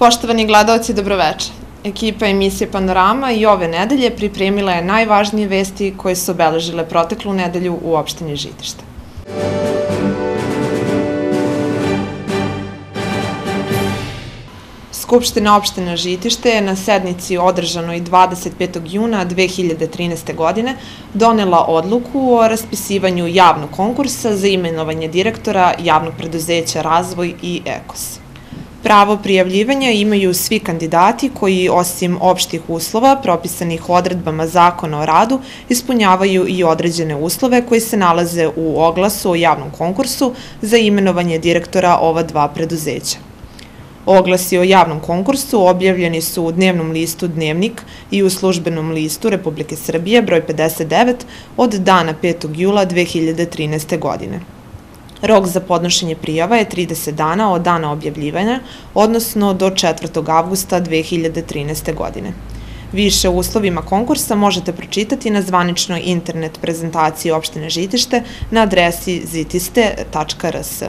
Poštovani gledaoci, dobroveče. Ekipa emisije Panorama i ove nedelje pripremila je najvažnije vesti koje su obeležile proteklu nedelju u opštini Žitište. Skupština opštine Žitište je na sednici održanoj 25. juna 2013. godine donela odluku o raspisivanju javnog konkursa za imenovanje direktora javnog preduzeća Razvoj i Ekos. Pravo prijavljivanja imaju svi kandidati koji, osim opštih uslova propisanih odredbama Zakona o radu, ispunjavaju i određene uslove koji se nalaze u oglasu o javnom konkursu za imenovanje direktora ova dva preduzeća. Oglasi o javnom konkursu objavljeni su u dnevnom listu Dnevnik i u službenom listu Republike Srbije broj 59 od dana 5. jula 2013. godine. Rok za podnošenje prijava je 30 dana od dana objavljivanja, odnosno do 4. avgusta 2013. godine. Više o uslovima konkursa možete pročitati na zvaničnoj internet prezentaciji opštine Žitište na adresi zitiste.rs.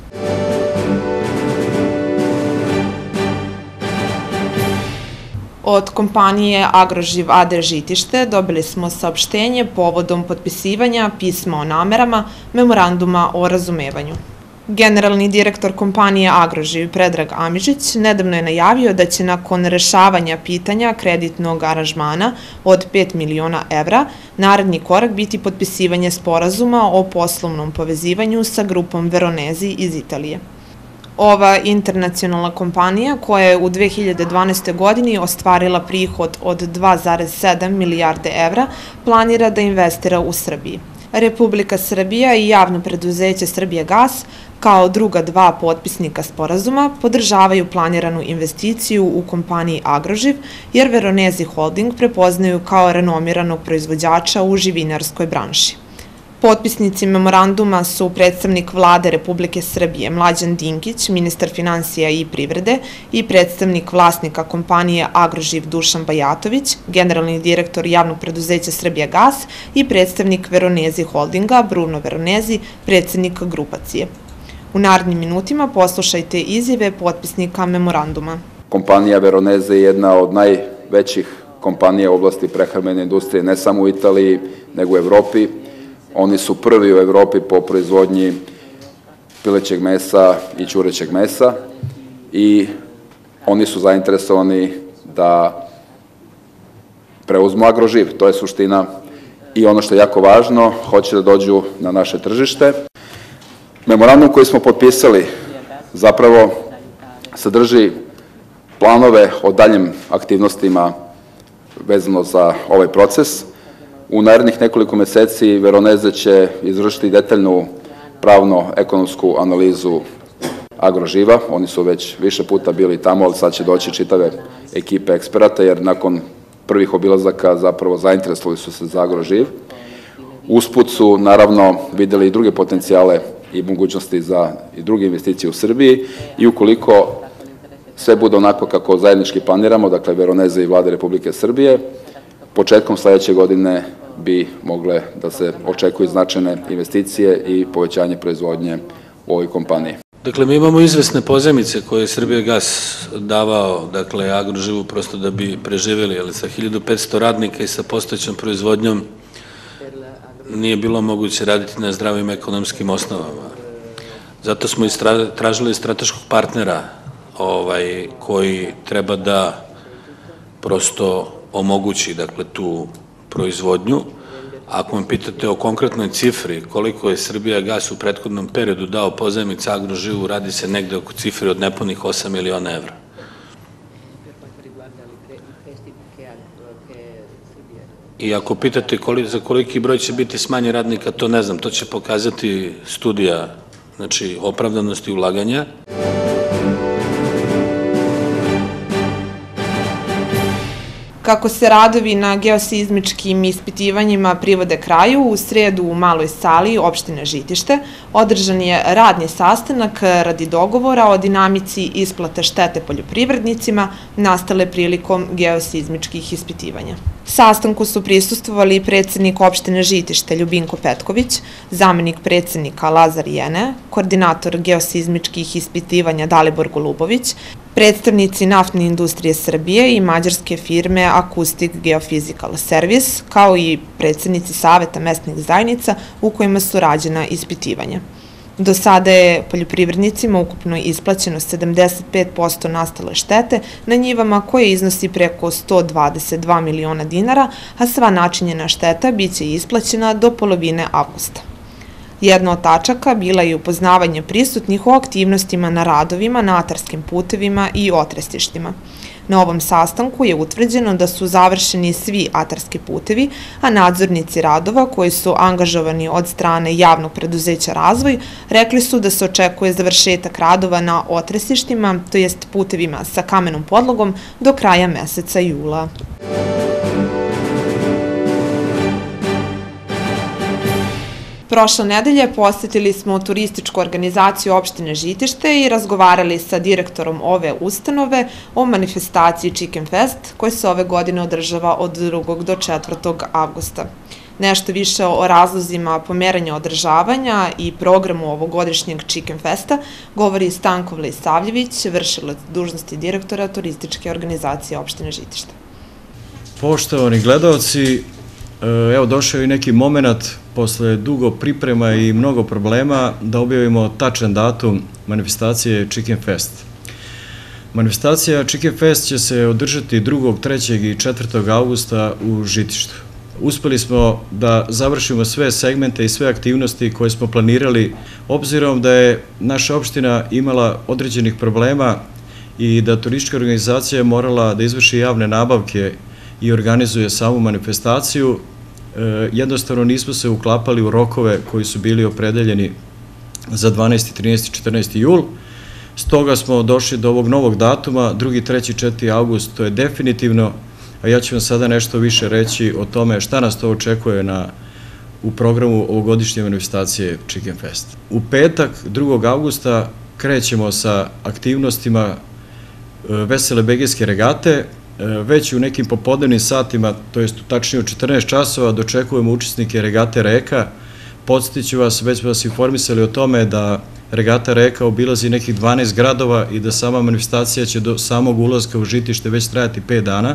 Od kompanije Agroživ AD Žitište dobili smo saopštenje povodom potpisivanja pisma o namerama memoranduma o razumevanju. Generalni direktor kompanije Agroživ Predrag Amižić nedavno je najavio da će nakon rešavanja pitanja kreditnog aranžmana od 5 miliona evra naredni korak biti potpisivanje sporazuma o poslovnom povezivanju sa grupom Veronezi iz Italije. Ova internacionalna kompanija, koja je u 2012. godini ostvarila prihod od 2,7 milijarde evra, planira da investira u Srbiji. Republika Srbija i javno preduzeće Srbijagas, kao druga dva potpisnika sporazuma, podržavaju planiranu investiciju u kompaniji Agroživ, jer Veronezi Holding prepoznaju kao renomiranog proizvođača u živinarskoj branši. Potpisnici memoranduma su predstavnik Vlade Republike Srbije Mlađan Dinkić, ministar finansija i privrede, i predstavnik vlasnika kompanije Agroživ Dušan Bajatović, generalni direktor javnog preduzeća Srbijagas i predstavnik Veronezi Holdinga Bruno Veronezi, predsednik grupacije. U narednim minutima poslušajte izjave potpisnika memoranduma. Kompanija Veroneze je jedna od najvećih kompanija u oblasti prehrambene industrije, ne samo u Italiji, nego u Evropi. Oni su prvi u Evropi po proizvodnji pilećeg mesa i ćurećeg mesa i oni su zainteresovani da preuzmu Agroživ. To je suština i ono što je jako važno, hoće da dođu na naše tržište. Memorandum koji smo potpisali zapravo sadrži planove o daljim aktivnostima vezano za ovaj proces. U narednih nekoliko meseci Veroneze će izvršiti detaljnu pravno-ekonomsku analizu Agroživa. Oni su već više puta bili tamo, ali sad će doći čitave ekipe eksperata, jer nakon prvih obilazaka zapravo zainteresovali su se za Agroživ. Usput su naravno videli i druge potencijale i mogućnosti za i druge investicije u Srbiji i ukoliko sve bude onako kako zajednički planiramo, dakle Veroneze i Vlade Republike Srbije, početkom sledeće godine bi mogle da se očekuju značajne investicije i povećanje proizvodnje u ovoj kompaniji. Dakle, mi imamo izvesne pozajmice koje je Srbijagas davao, dakle, Agroživu prosto da bi preživjeli, ali sa 1500 radnika i sa postojećom proizvodnjom nije bilo moguće raditi na zdravim ekonomskim osnovama. Zato smo tražili strateškog partnera koji treba da prosto omogući, dakle, tu proizvodnju. Ako me pitate o konkretnoj cifri, koliko je Srbijagas u prethodnom periodu dao pozajmica Agroživu, radi se negde oko cifre od nepunih 8 miliona evra. I ako pitate za koliki broj će biti smanjen radnika, to ne znam, to će pokazati studija, znači, opravdanosti ulaganja. Kako se radovi na geoseizmičkim ispitivanjima privode kraju, u sredu u Maloj sali opštine Žitište održan je radni sastanak radi dogovora o dinamici isplate štete poljoprivrednicima nastale prilikom geoseizmičkih ispitivanja. Sastanku su prisustvovali predsednik opštine Žitište Ljubinko Petković, zamenik predsednika Lazar Jene, koordinator geosizmičkih ispitivanja Dalibor Golubović, predstavnici naftne industrije Srbije i mađarske firme Acoustic Geophysical Service, kao i predsednici Saveta mesnih zajednica u kojima su rađena ispitivanja. Do sada je poljoprivrednicima ukupno isplaćeno 75% nastale štete na njivama koje iznosi preko 122 miliona dinara, a sva načinjena šteta biće isplaćena do polovine avgusta. Jedna od tačaka bila je upoznavanje prisutnih o aktivnostima na radovima na atarskim putevima i otrestištima. Na ovom sastanku je utvrđeno da su završeni svi atarski putevi, a nadzornici radova koji su angažovani od strane javnog preduzeća Razvoj rekli su da se očekuje završetak radova na otresištima, to jest putevima sa kamenom podlogom, do kraja meseca jula. Prošle nedelje posetili smo turističku organizaciju opštine Žitište i razgovarali sa direktorom ove ustanove o manifestaciji Chicken Fest koja se ove godine održava od 2. do 4. avgusta. Nešto više o razlozima pomeranja održavanja i programu ovogodišnjeg Chicken Festa govori Stanko Vlisavljević, vršilac dužnosti direktora turističke organizacije opštine Žitište. Poštovani gledalci, evo došao je i neki moment posle dugo priprema i mnogo problema da objavimo tačan datum manifestacije Chicken Fest. Manifestacija Chicken Fest će se održati 2., 3. i 4. avgusta u Žitištu. Uspeli smo da završimo sve segmente i sve aktivnosti koje smo planirali, obzirom da je naša opština imala određenih problema i da turistička organizacija je morala da izvrši javne nabavke i organizuje samu manifestaciju. Jednostavno nismo se uklapali u rokove koji su bili opredeljeni za 12. 13. 14. jul. Stoga smo došli do ovog novog datuma, 2., 3. 4. avgust, to je definitivno, a ja ću vam sada nešto više reći o tome šta nas to očekuje u programu ovogodišnje manifestacije Chicken Fest. U petak, 2. avgusta, krećemo sa aktivnostima Vesele begejske regate. Već u nekim popodnevnim satima, to jest tačnije u 14 časova, dočekujemo učesnike regate Reka. Podsjetiću vas, već smo vas informisali o tome da regata Reka obilazi nekih 12 gradova i da sama manifestacija će do samog ulazka u Žitište već trajati 5 dana.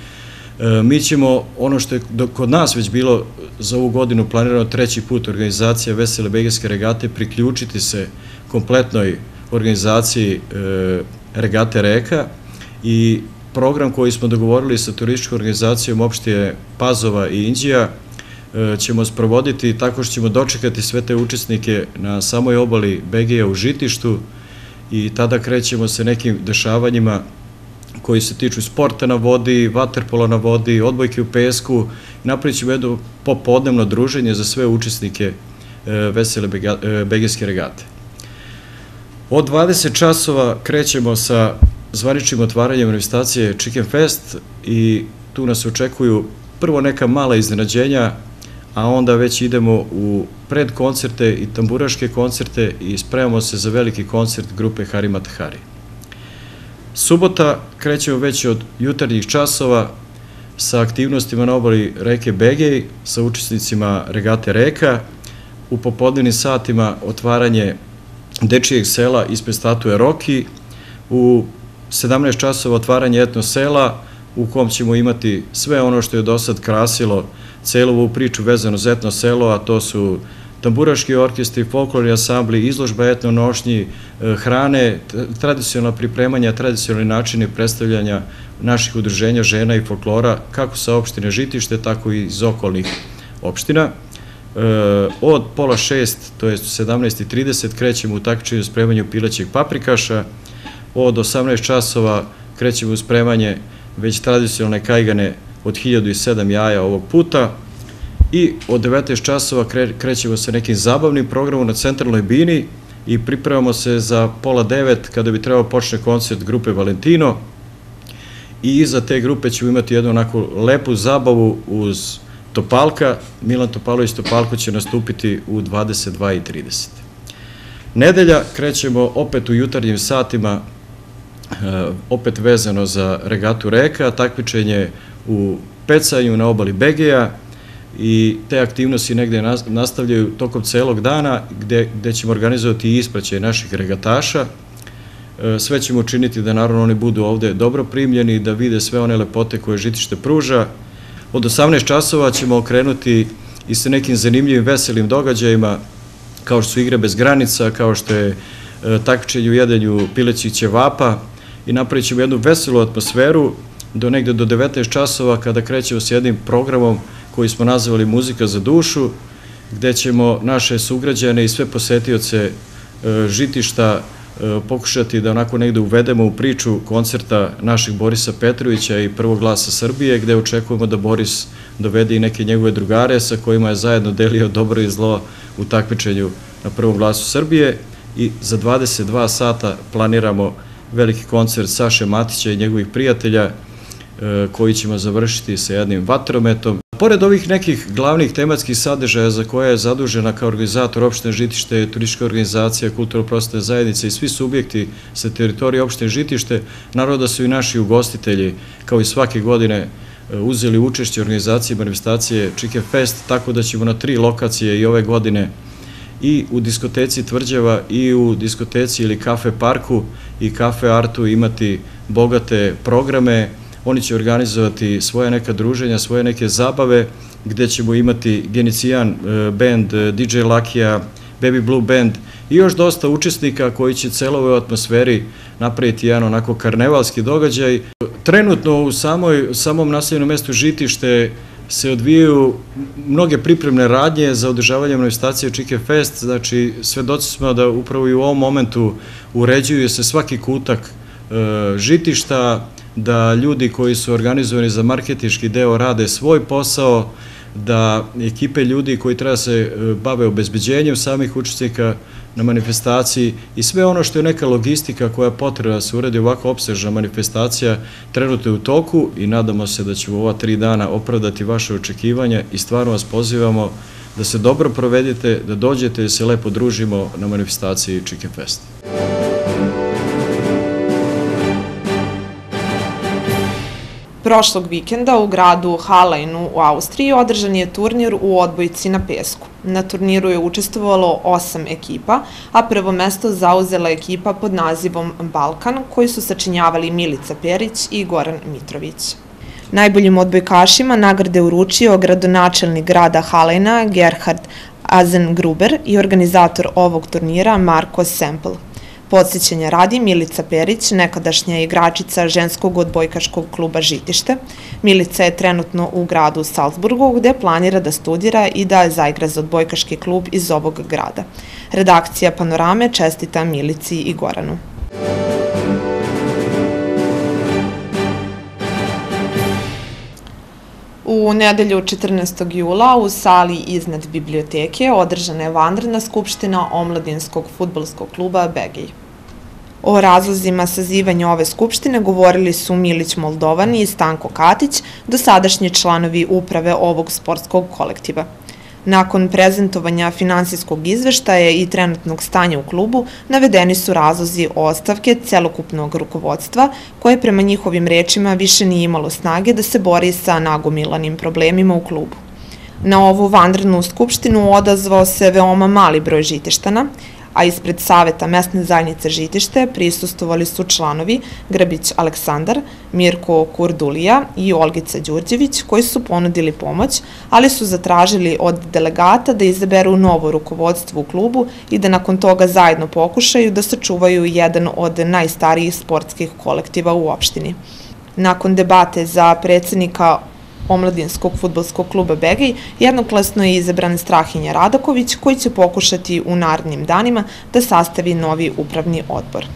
Mi ćemo, ono što je kod nas već bilo za ovu godinu planirano 3. put organizacija Vesele begejske regate, priključiti se kompletnoj organizaciji regate Reka i program koji smo dogovorili sa turističkom organizacijom opštine Pazova i Inđija ćemo sprovoditi tako što ćemo dočekati sve te učesnike na samoj obali Begeja u Žitištu i tada krećemo sa nekim dešavanjima koji se tiču sporta na vodi, vaterpola na vodi, odbojke u pesku. Napravit ćemo jedno popodnevno druženje za sve učesnike Vesele begejske regate. Od 20 časova krećemo sa zvaničnim otvaranjem manifestacije Chicken Fest i tu nas očekuju prvo neka mala iznenađenja, a onda već idemo u predkoncerte i tamburaške koncerte i spremamo se za veliki koncert grupe Hari Matahari. Subota krećemo već od jutarnjih časova sa aktivnostima na obali reke Begej, sa učesnicima regate Reka. U popodnevnim satima otvaranje dečijeg sela ispred statue Roki, u 17 časova otvaranje etno sela u kom ćemo imati sve ono što je do sad krasilo celu ovu priču vezano za etno selo, a to su tamburaški orkestri, folklorni ansambli, izložba etno nošnji, hrane, tradicionalna pripremanja, tradicionalni načini predstavljanja naših udruženja žena i folklora, kako sa opštine Žitište, tako i iz okolnih opština. Od 5:30, to je 17:30, krećemo u takmičenju spremanju pilećeg paprikaša. Od 18 časova krećemo u spremanje već tradicionalne kajgane od 1007 jaja ovog puta i od 19 časova krećemo sa nekim zabavnim programom na centralnoj bini i pripremamo se za 8:30 kada bi trebao počne koncert grupe Valentino i iza te grupe ćemo imati jednu onako lepu zabavu uz Topalka. Milan Topalović Topalko će nastupiti u 22:30. Nedelja krećemo opet u jutarnjim satima, opet vezano za regatu Reka, takmičenje u pecanju na obali Begeja i te aktivnosti negde nastavljaju tokom celog dana gde ćemo organizovati i ispraćaj naših regataša. Sve ćemo učiniti da naravno oni budu ovde dobro primljeni, da vide sve one lepote koje Žitište pruža. Od 18 časova ćemo okrenuti i sa nekim zanimljivim, veselim događajima, kao što su igre bez granica, kao što je takmičenje u jedenju pilećih ćevapa i napravit ćemo jednu veselu atmosferu negde do 19 časova kada krećemo s jednim programom koji smo nazvali Muzika za dušu, gde ćemo naše sugrađane i sve posetioce Žitišta pokušati da onako negde uvedemo u priču koncerta naših Borisa Petrovića i Prvog glasa Srbije, gde očekujemo da Boris dovede i neke njegove drugare sa kojima je zajedno delio dobro i zlo u takmičenju na Prvom glasu Srbije i za 22 sata planiramo veliki koncert Saše Matića i njegovih prijatelja koji ćemo završiti sa jednim vatrometom. Pored ovih nekih glavnih tematskih sadržaja za koje je zadužena kao organizator opštine Žitište, turistička organizacija, kulturno-prosvetne zajednice i svi subjekti sa teritorije opštine Žitište, naravno da su i naši ugostitelji, kao i svake godine, uzeli učešće u organizaciji manifestacije Chicken Fest, tako da ćemo na 3 lokacije i ove godine i u diskoteci Tvrđava i u diskoteci ili kafe Parku i kafe Artu imati bogate programe. Oni će organizovati svoje neka druženja, svoje neke zabave, gde ćemo imati Genicijan band, DJ Lakija, Baby Blue band i još dosta učesnika koji će celo ovoj atmosferi napraviti jedan onako karnevalski događaj. Trenutno u samom naseljenom mestu Žitište se odvijaju mnoge pripremne radnje za održavanje manifestacije Chicken Fest, znači svedoci smo da upravo i u ovom momentu uređuju se svaki kutak Žitišta, da ljudi koji su organizovani za marketinški deo rade svoj posao, da ekipe ljudi koji treba se bave obezbeđenjem samih učesnika na manifestaciji i sve ono što je neka logistika koja je potrebna da se uredi ovako opsežna manifestacija trenutno je u toku i nadamo se da ćemo ova 3 dana opravdati vaše očekivanja i stvarno vas pozivamo da se dobro provedete, da dođete i da se lepo družimo na manifestaciji Chicken Fest. Prošlog vikenda u gradu Halleinu u Austriji održan je turnir u odbojci na pesku. Na turniru je učestvovalo 8 ekipa, a prvo mesto zauzela ekipa pod nazivom Balkan, koji su sačinjavali Milica Perić i Goran Mitrović. Najboljim odbojkašima nagrade uručio gradonačelnik grada Halleina Gerhard Azengruber i organizator ovog turnira Marko Sempel. Podsjećanja radi, Milica Perić, nekadašnja igračica ženskog odbojkaškog kluba Žitište. Milica je trenutno u gradu Salzburgu, gde planira da studira i da zaigra za odbojkaški klub iz ovog grada. Redakcija Panorame čestita Milici i Goranu. U nedelju 14. jula u sali iznad biblioteke održana je vanredna skupština omladinskog fudbalskog kluba Begej. O razlozima sazivanja ove skupštine govorili su Milić Moldovan i Stanko Katić, dosadašnji članovi uprave ovog sportskog kolektiva. Nakon prezentovanja finansijskog izveštaja i trenutnog stanja u klubu, navedeni su razlozi ostavke celokupnog rukovodstva, koje prema njihovim rečima više nije imalo snage da se bori sa nagomilanim problemima u klubu. Na ovu vanrednu skupštinu odazvao se veoma mali broj Žitištana, a ispred Saveta mesne zajednice Žitište prisustvovali su članovi Grabić Aleksandar, Mirko Kurdulija i Olgica Đurđević, koji su ponudili pomoć, ali su zatražili od delegata da izaberu novo rukovodstvo u klubu i da nakon toga zajedno pokušaju da sačuvaju jedan od najstarijih sportskih kolektiva u opštini. Nakon debate za predsednika Omladinskog fudbalskog kluba Begej jednoglasno je izabran Strahinja Radaković, koji će pokušati u narednim danima da sastavi novi upravni odbor.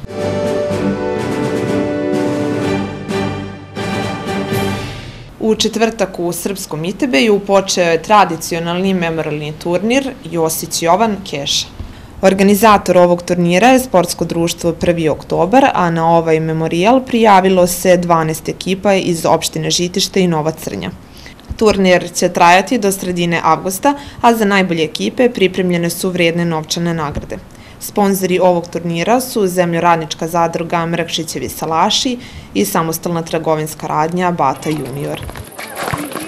U četvrtak u Srpskom Itebeju počeo je tradicionalni memorialni turnir Josić Jovan Keša. Organizator ovog turnira je sportsko društvo 1. oktobar, a na ovaj memorijal prijavilo se 12 ekipa iz opštine Žitište i Nova Crnja. Turnir će trajati do sredine avgusta, a za najbolje ekipe pripremljene su vredne novčane nagrade. Sponzori ovog turnira su Zemljoradnička zadruga Mrkšićevi Salaši i samostalna trgovinska radnja Bata Junior.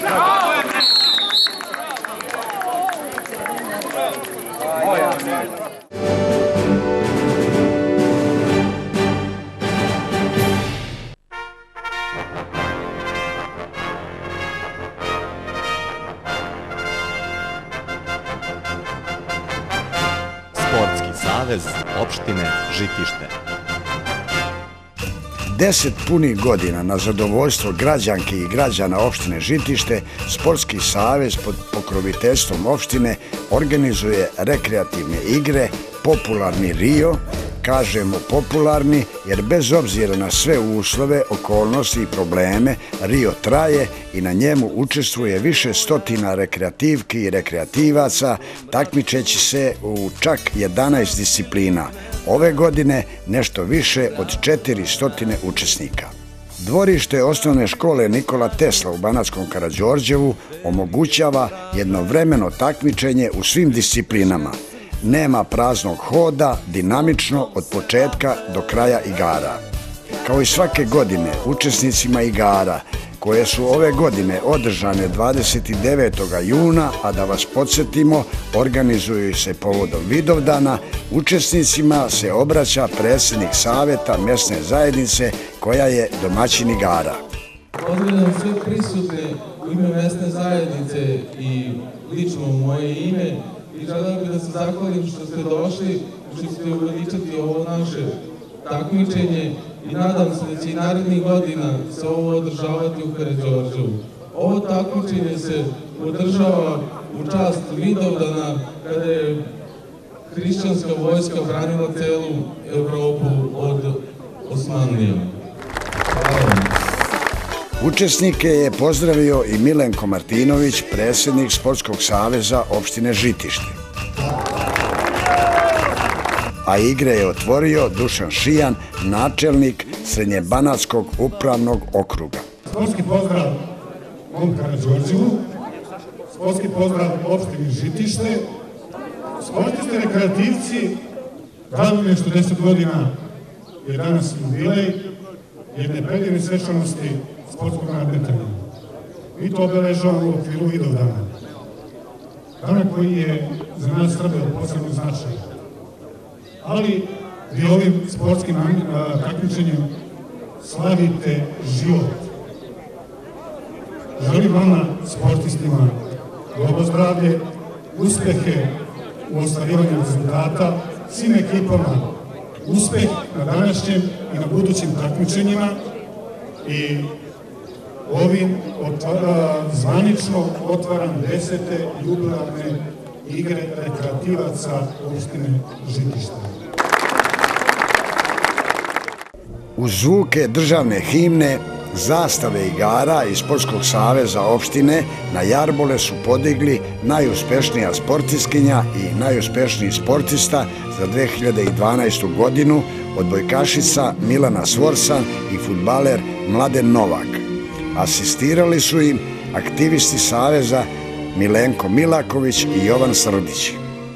opštine Žitište. 10 punih godina na zadovoljstvo građanki i građana opštine Žitište, Sportski savez pod pokroviteljstvom opštine organizuje rekreativne igre Popularni Rio. Kažemo popularni jer bez obzira na sve uslove, okolnosti i probleme, Rio traje i na njemu učestvuje više stotina rekreativki i rekreativaca, takmičeći se u čak 11 disciplina. Ove godine nešto više od 400 učesnika. Dvorište osnovne škole Nikola Tesla u Banatskom Karađorđevu omogućava jednovremeno takmičenje u svim disciplinama. Nema praznog hoda, dinamično od početka do kraja igara. Kao i svake godine, učesnicima igara, koje su ove godine održane 29. juna, a da vas podsjetimo, organizuju se povodom Vidovdana, učesnicima se obraća predsjednik Saveta mesne zajednice koja je domaćin igara. Pozdravljam sve prisutne u ime mesne zajednice i lično u moje ime i želim bih da se zahvalim što ste došli, što ćete uveličati ovo naše takmičenje i nadam se da će i narednih godina se ovo održavati u Karađorđevu. Ovo takmičenje se održava u čast Vidovdana kada je hrišćanska vojska branila celu Evropu od Osmanlija. Učesnike je pozdravio i Milenko Martinović, predsjednik Sportskog saveza opštine Žitište. A igre je otvorio Dušan Šijan, načelnik Srednjebanatskog upravnog okruga. Sportski pozdrav mom Karađorđevu, sportski pozdrav opštini Žitište. Sportisti rekreativci, drago mi je što 10 godina je danas jubilej jedne predivne svečanosti sportskog nadmetanja. Mi to obeležavamo u okviru Vidovdana. Dana koji je za nas Srbe od posebnog značaja. Ali vi ovim sportskim takmičenjem slavite život. Želim vama, sportistima, dobro zdravlje, uspehe u ostvarivanju rezultata, svim ekipama, uspeh na današnjem i na budućim takmičenjima i ovim zvanično otvaram 10. jubilarne igre rekreativaca opštine Žitište. Uz zvuke državne himne, zastave igara i Sportskog saveza opštine na jarbole su podigli najuspešnija sportistkinja i najuspešniji sportista za 2012. godinu, odbojkašica Milana Svorsan i fudbaler Mladen Novak. Asistirali su im aktivisti saveza Milenko Milaković i Jovan Srdić.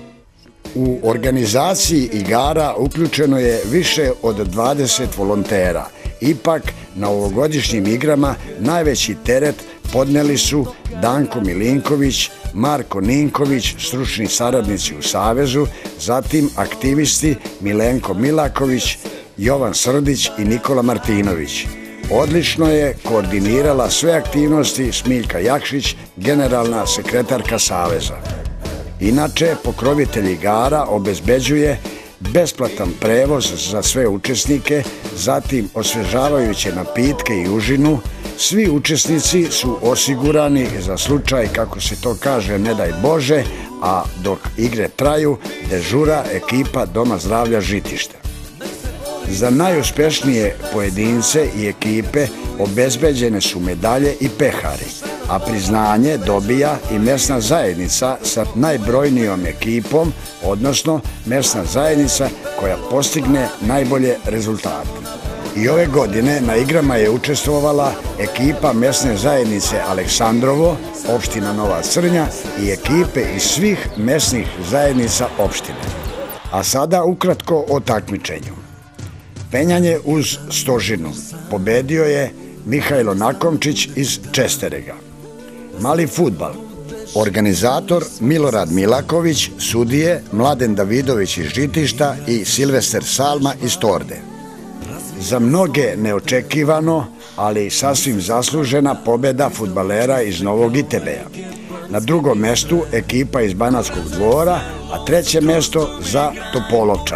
U organizaciji igara uključeno je više od 20 volontera. Ipak, na ovogodišnjim igrama najveći teret podneli su Danko Milinković, Marko Ninković, stručni saradnici u Savezu, zatim aktivisti Milenko Milaković, Jovan Srdić i Nikola Martinović. Odlično je koordinirala sve aktivnosti Smiljka Jakšić, generalna sekretarka Saveza. Inače, pokrovitelj igara obezbeđuje besplatan prevoz za sve učesnike, zatim osvežavajuće napitke i užinu. Svi učesnici su osigurani za slučaj, kako se to kaže, ne daj Bože, a dok igre traju, dežura ekipa Doma zdravlja Žitište. Za najuspešnije pojedince i ekipe obezbeđene su medalje i pehari, a priznanje dobija i mesna zajednica sa najbrojnijom ekipom, odnosno mesna zajednica koja postigne najbolje rezultate. I ove godine na igrama je učestvovala ekipa mesne zajednice Aleksandrovo, opština Nova Crnja i ekipe iz svih mesnih zajednica opštine. A sada ukratko o takmičenju. Penjanje uz stožinu pobedio je Mihajlo Nakomčić iz Česterega. Mali fudbal, organizator Milorad Milaković, sudije Mladen Davidović iz Žitišta i Silvester Salma iz Torde. Za mnoge neočekivano, ali sasvim zaslužena pobeda fudbalera iz Novog Itebeja. Na drugom mestu ekipa iz Banatskog Dvora, a treće mesto za Topolovčane.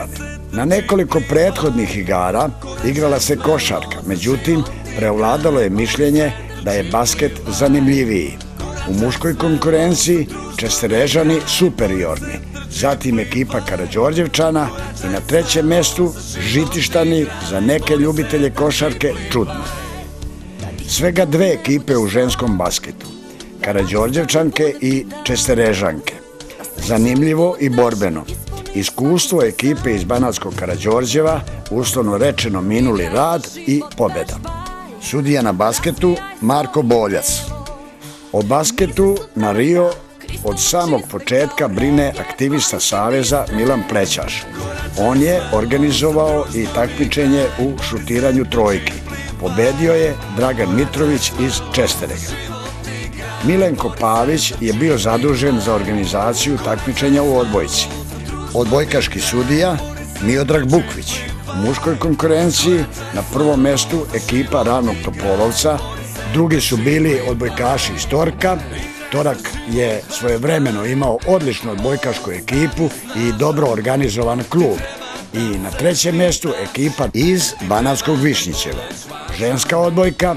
Na nekoliko prethodnih igara igrala se košarka, međutim, preovladalo je mišljenje da je basket zanimljiviji. U muškoj konkurenciji Česterežani superiorni, zatim ekipa Karađorđevčana i na trećem mestu Žitištani, za neke ljubitelje košarke čudno. Svega dve ekipe u ženskom basketu, Karađorđevčanke i Česterežanke. Zanimljivo i borbeno. Iskustvo ekipe iz Banatskog Karađorđeva, uslovno rečeno minuli rad i pobjeda. Sudija na basketu Marko Boljac. O basketu na Rio od samog početka brine aktivista Saveza Milan Plećaš. On je organizovao i takmičenje u šutiranju trojki. Pobedio je Dragan Mitrović iz Česterega. Milenko Pavić je bio zadužen za organizaciju takmičenja u odbojci. Odbojkaški sudija Miodrag Bukvić. U muškoj konkurenciji na prvom mestu ekipa Ravnog Topolovca, drugi su bili odbojkaši iz Torka. Torak je svojevremeno imao odličnu odbojkašku ekipu i dobro organizovan klub. I na trećem mjestu ekipa iz Banatskog Višnjićeva. Ženska odbojka,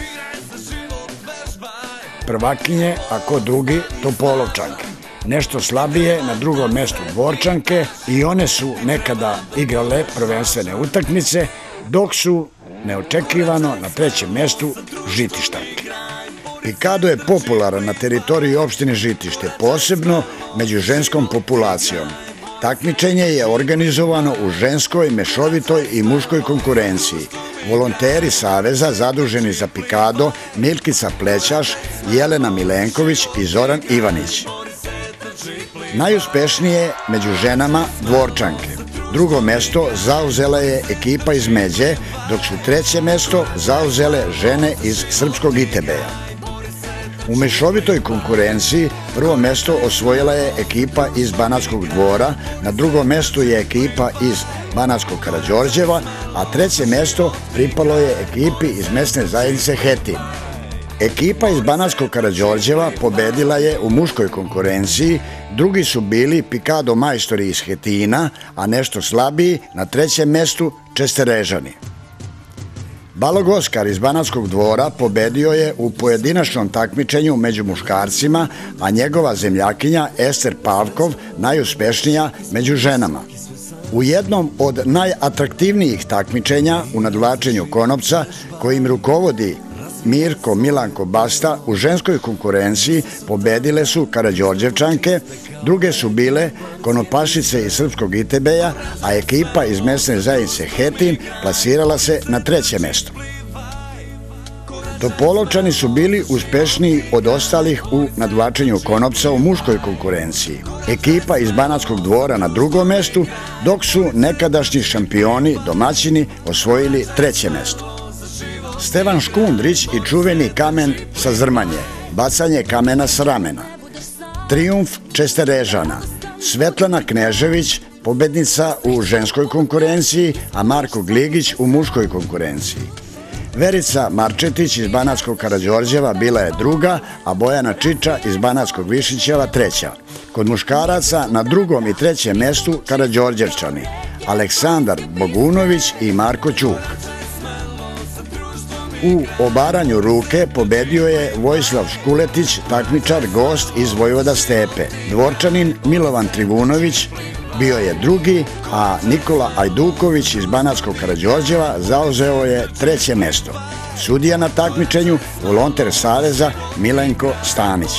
prvakinje, a ko drugi Topolovčanke. Nešto slabije na drugom mjestu Dvorčanke i one su nekada igrale prvenstvene utakmice, dok su neočekivano na trećem mjestu Žitištanke. Pikado je popularan na teritoriji opštine Žitište, posebno među ženskom populacijom. Takmičenje je organizovano u ženskoj, mešovitoj i muškoj konkurenciji. Volonteri Saveza zaduženi za pikado Milkica Plećaš, Jelena Milenković i Zoran Ivanić. Najuspešnije među ženama Dvorčanke. Drugo mesto zauzela je ekipa iz Međe, dok su treće mesto zauzele žene iz Srpskog Itebeja. U mešovitoj konkurenciji prvo mesto osvojila je ekipa iz Banatskog Dvora, na drugom mestu je ekipa iz Banatskog Karađorđeva, a treće mesto pripalo je ekipi iz mesne zajednice Hetin. Ekipa iz Banatskog Karađorđeva pobedila je u muškoj konkurenciji, drugi su bili pikado majstori iz Hetina, a nešto slabiji na trećem mestu Česterežani. Balog Oskar iz Banatskog Dvora pobedio je u pojedinačnom takmičenju među muškarcima, a njegova zemljakinja Ester Pavkov najuspešnija među ženama. U jednom od najatraktivnijih takmičenja u nadvlačenju konopca, kojim rukovodi Mirko Milanko Basta, u ženskoj konkurenciji pobedile su Karađorđevčanke, druge su bile konopašice iz Srpskog Itebeja, a ekipa iz mesne zajednice Hetin plasirala se na treće mesto. Topolovčani su bili uspešniji od ostalih u nadvlačenju konopca u muškoj konkurenciji. Ekipa iz Banatskog Dvora na drugom mestu, dok su nekadašnji šampioni domaćini osvojili treće mesto. Stevan Škundrić i čuveni kamen sa Zrmanje, bacanje kamena sa ramena. Trijumf Česterežana, Svetlana Knežević, pobednica u ženskoj konkurenciji, a Marko Gligić u muškoj konkurenciji. Verica Marčetić iz Banatskog Karađorđeva bila je druga, a Bojana Čiča iz Banatskog Višnjićeva treća. Kod muškaraca na drugom i trećem mestu Karađorđevčani, Aleksandar Bogunović i Marko Ćuk. U obaranju ruke pobedio je Vojislav Škuletić, takmičar gost iz Vojvoda Stepe. Dvorčanin Milovan Trivunović bio je drugi, a Nikola Ajduković iz Banatskog Karađorđeva zauzeo je treće mesto. Sudija na takmičenju, volonter Saveza Milenko Stanić.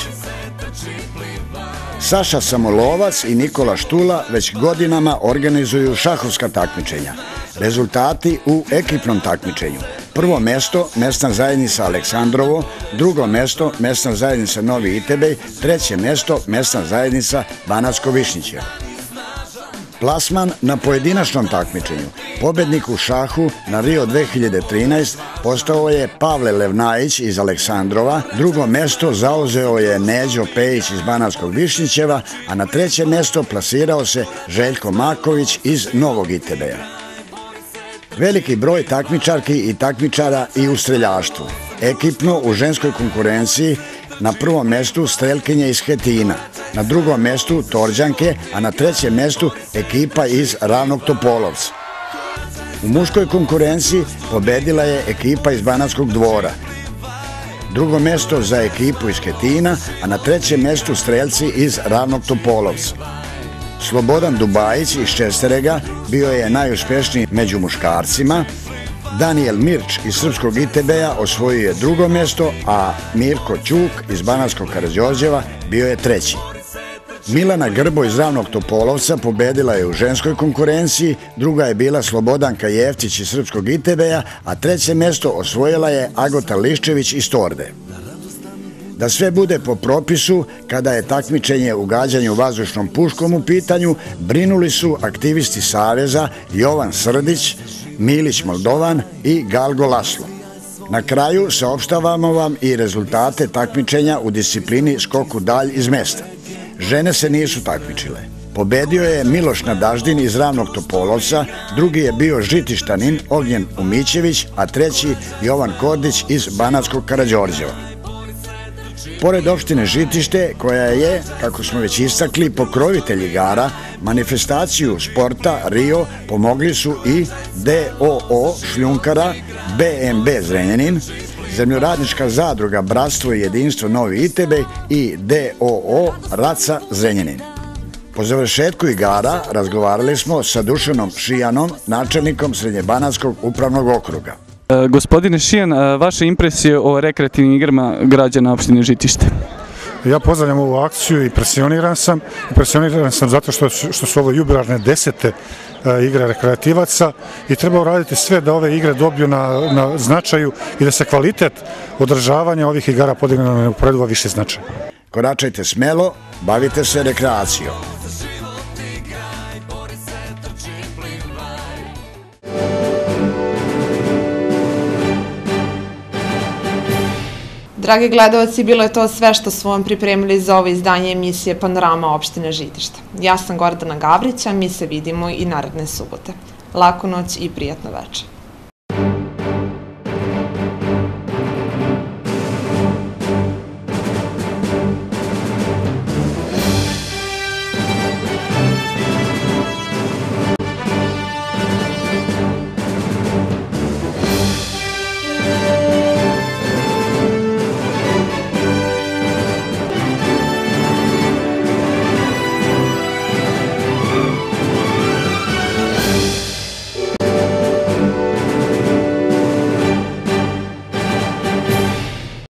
Saša Samolovac i Nikola Štula već godinama organizuju šahovska takmičenja. Rezultati u ekipnom takmičenju. Prvo mesto mesna zajednica Aleksandrovo, drugo mesto mesna zajednica Novi Itebej, treće mesto mesna zajednica Banatsko Višnjiće. Plasman na pojedinačnom takmičenju. Pobednik u šahu na Rio 2013 postao je Pavle Levnajić iz Aleksandrova, drugo mesto zauzeo je Neđo Pejić iz Banatskog Višnjićeva, a na treće mesto plasirao se Željko Maković iz Novog Itebeja. Veliki broj takmičarki i takmičara i u streljaštvu. Ekipno u ženskoj konkurenciji na prvom mestu strelkinje iz Hetina. na drugom mestu Torđanke, a na trećem mestu ekipa iz Ravnog Topolovca. U muškoj konkurenciji pobedila je ekipa iz Banatskog Dvora. Drugo mesto za ekipu iz Ketina, a na trećem mestu strelci iz Ravnog Topolovca. Slobodan Dubajić iz Česterega bio je najuspešniji među muškarcima. Daniel Mirč iz Srpskog ITB-a osvojio je drugo mesto, a Mirko Ćuk iz Banatskog Karađorđeva bio je treći. Milana Grbo iz Ravnog Topolovca pobedila je u ženskoj konkurenciji, druga je bila Slobodanka Jeftić iz Srpskog ITB-a, a treće mesto osvojila je Agota Liščević iz Torde. Da sve bude po propisu, kada je takmičenje u gađanju vazdušnom puškom u pitanju, brinuli su aktivisti Saveza Jovan Srdić, Milić Moldovan i Galgo Laslo. Na kraju saopštavamo vam i rezultate takmičenja u disciplini skoku dalj iz mesta. Žene se nisu takmičile. Pobedio je Miloš Nadaždin iz Ravnog Topolovca, drugi je bio žitištanin Ognjen Umićević, a treći Jovan Kordić iz Banatskog Karađorđeva. Pored opštine Žitište, koja je, kako smo već istakli, pokrovitelj igara, manifestaciju sporta Rio pomogli su i DOO Šljunkara, BMB Zrenjanin, Zemljoradnička zadruga Bratstvo i jedinstvo Novi Itebej i DOO Raca Zrenjanin. Po završetku igara razgovarali smo sa Dušanom Šijanom, načelnikom Srednjebanatskog upravnog okruga. Gospodine Šijan, vaše impresije o rekreativnim igrama građana opštine Žitište? Ja pozdravljam ovu akciju i impresioniran sam. Impresioniran sam zato što su ovo jubilarne 10. igre rekreativaca i treba uraditi sve da ove igre dobiju na značaju i da se kvalitet održavanja ovih igara podigne na neuporedivo više značaja. Koračajte smelo, bavite se rekreacijom. Dragi gledalci, bilo je to sve što smo vam pripremili za ovo izdanje emisije Panorama opštine Žitište. Ja sam Gordana Gavrić, a mi se vidimo i naredne subote. Laku noć i prijatno večer.